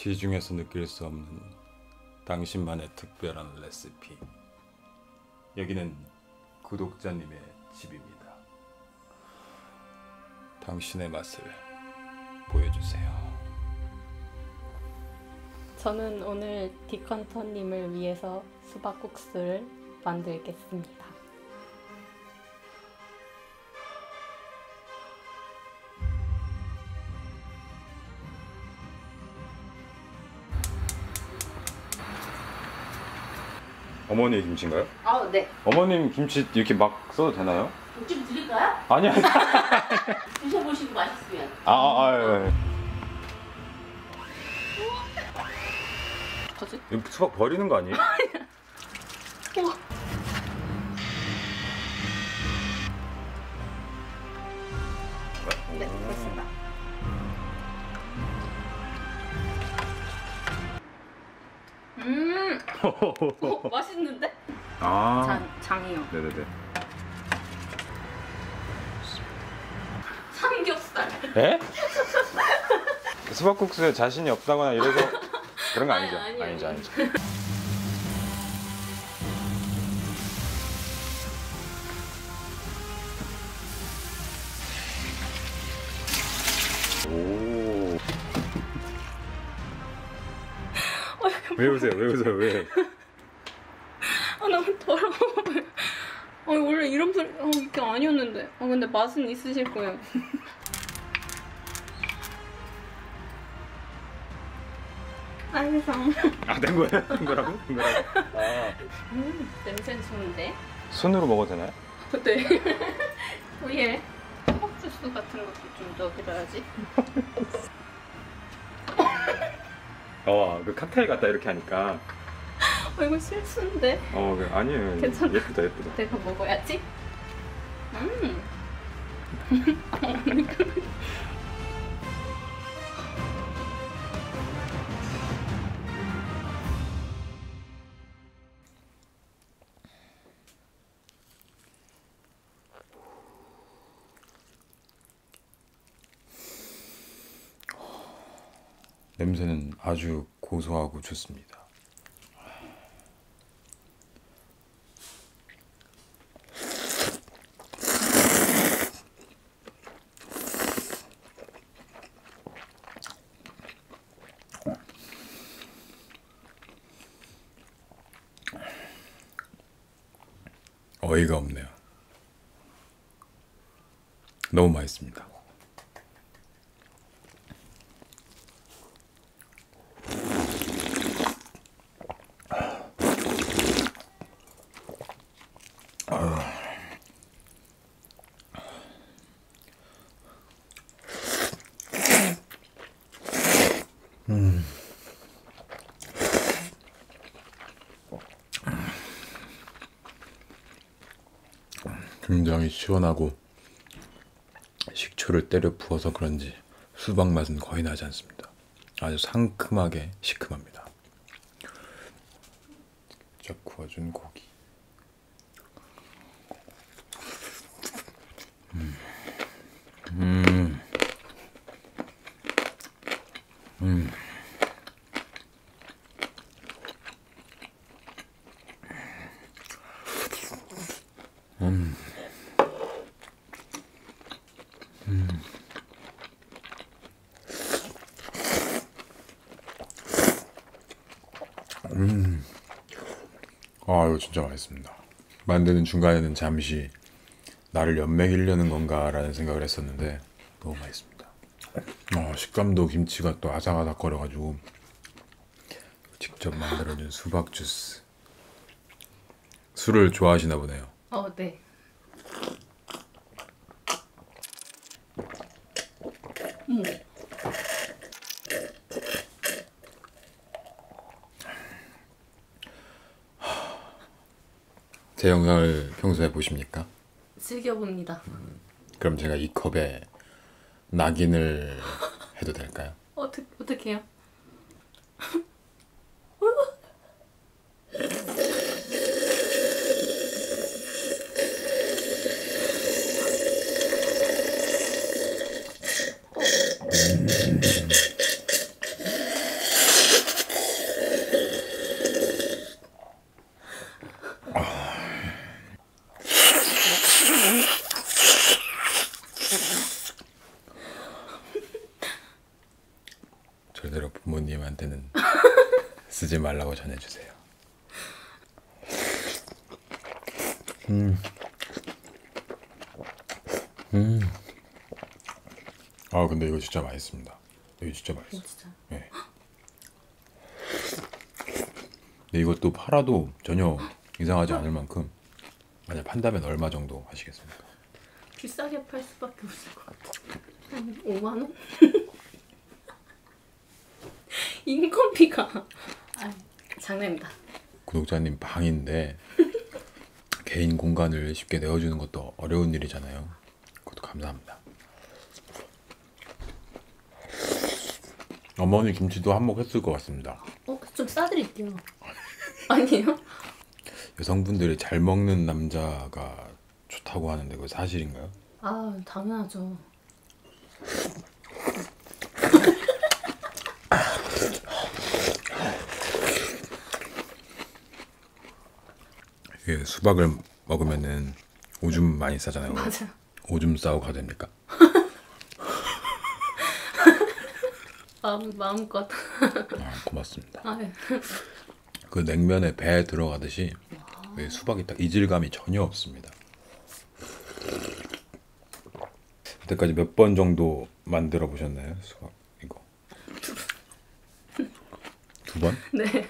시중에서 느낄 수 없는 당신만의 특별한 레시피. 여기는 구독자님의 집입니다. 당신의 맛을 보여주세요. 저는 오늘 디컨터님을 위해서 수박국수를 만들겠습니다. 어머니 김치인가요? 아, 네. 어머님 김치 이렇게 막 써도 되나요? 좀 드릴까요? 아니요. 드셔보시고 맛있으면. 예. 뭐지? 이거 수박 버리는 거 아니에요? 네, 됐습니다. 맛있는데? 장이요. 네네네. 삼겹살. 에? 수박국수에 자신이 없다거나 이래서 그런 거 아니죠? 아니요. 아니죠. 오. 왜 웃어요? 왜? 아, 너무 더러워. 원래 이런 소리 이게 아니었는데. 근데 맛은 있으실 거예요. 알겠어. 된 거예요? 된 거라고? 냄새는 좋은데? 손으로 먹어도 되나요? 네. 위에 호박주스 같은 것도 좀 넣어드려야지. 그 칵테일 같다 이렇게 하니까. 이거 실수인데? 아니에요. 괜찮아. 예쁘다. 내가 먹어야지. 냄새는 아주 고소하고 좋습니다. 어이가 없네요. 너무 맛있습니다. 굉장히 시원하고 식초를 때려 부어서 그런지 수박 맛은 거의 나지 않습니다. 아주 상큼하게 시큼합니다. 직접 구워준 고기. 이거 진짜 맛있습니다. 만드는 중간에는 잠시 나를 연맥이려는 건가 라는 생각을 했었는데 너무 맛있습니다. 식감도 김치가 또 아삭아삭 거려가지고 직접 만들어준 수박 주스. 술을 좋아하시나 보네요. 네. 제 영상을 평소에 보십니까? 즐겨봅니다. 그럼 제가 이 컵에 낙인을 해도 될까요? 어떻게 해요? 절대로 부모님한테는 쓰지 말라고 전해주세요. 아 근데 이거 진짜 맛있습니다. 이거 진짜 맛있어. 진짜. 네. 근데 이것도 팔아도 전혀 이상하지 않을 만큼 만약 판다면 얼마 정도 하시겠습니까? 비싸게 팔 수밖에 없을 것 같아. 한 5만 원? 인건비가. 아, 장난입니다. 구독자님 방인데 개인 공간을 쉽게 내어주는 것도 어려운 일이잖아요. 그것도 감사합니다. 어머니 김치도 한몫했을 것 같습니다. 좀 싸드릴게요. 아니에요? 여성분들이 잘 먹는 남자가 좋다고 하는데 그거 사실인가요? 아, 당연하죠. 이게 수박을 먹으면은 오줌 많이 싸잖아요. 맞아요. 오줌 싸고 가도 됩니까? 마음껏. 아, 고맙습니다. 아, 네. 그 냉면에 배에 들어가듯이 이 수박이 딱 이질감이 전혀 없습니다. 그때까지 몇 번 정도 만들어 보셨나요? 수박 이거 2번? 네.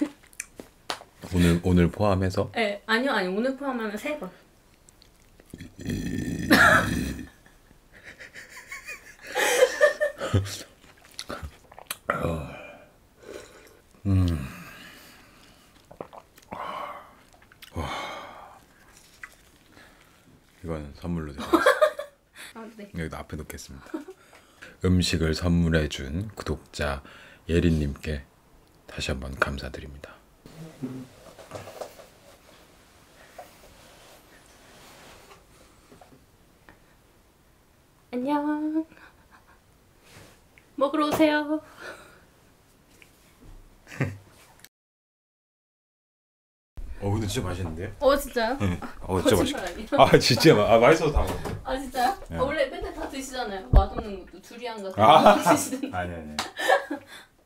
오늘 포함해서? 네, 아니요. 오늘 포함하면 3번. 이건 선물로 드리겠습니다. 아, 네. 여기 앞에 놓겠습니다. 음식을 선물해준 구독자 예린님께 다시 한번 감사드립니다. 안녕. 먹으러 오세요. 근데 진짜 맛있는데요? 진짜요? 진짜 거짓말 맛있어. 아니에요? 진짜 맛있어서 다 먹었어요. 아, 진짜요? 네. 원래 맨날 다 드시잖아요. 맛없는 것도 두리안 같은 아. 거 드시던데. 아니.